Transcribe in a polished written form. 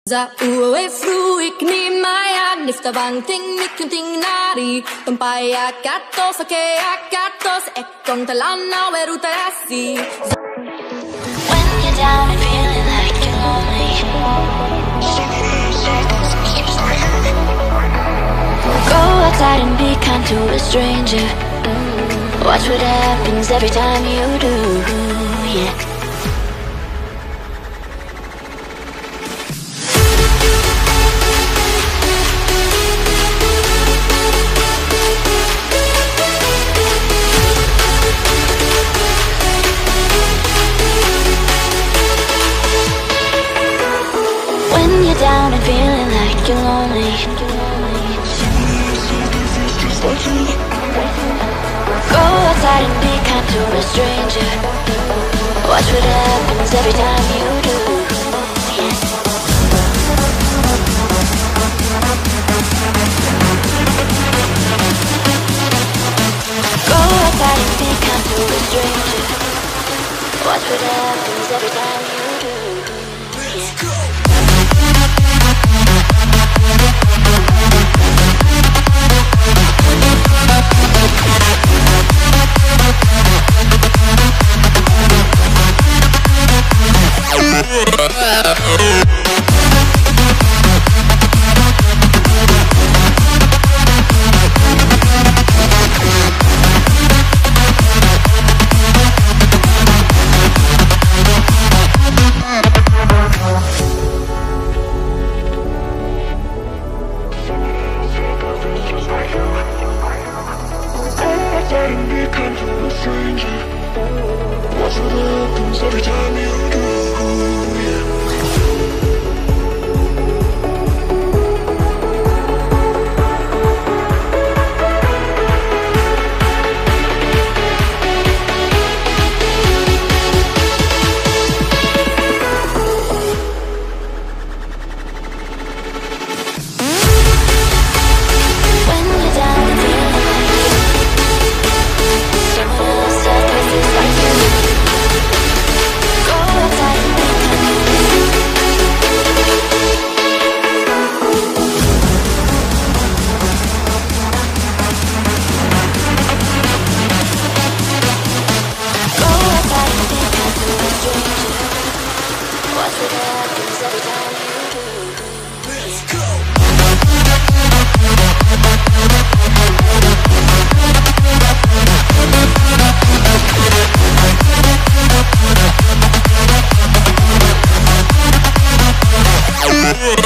Za uwe fruik ni maya nifta bang ting mikun ting nari Tumpaya katos ake akatos ekong talana weruta yasi. When you're down and feeling like you're lonely, go outside and be kind to a stranger. Watch what happens every time you do, yeah. When you're down and feeling like you're lonely, go outside and be kind to a stranger. Watch what happens every time you do, yeah. Go outside and be kind to a stranger. Watch what happens every time you do, yeah. Watch what happens every time you do, yeah. Let's go.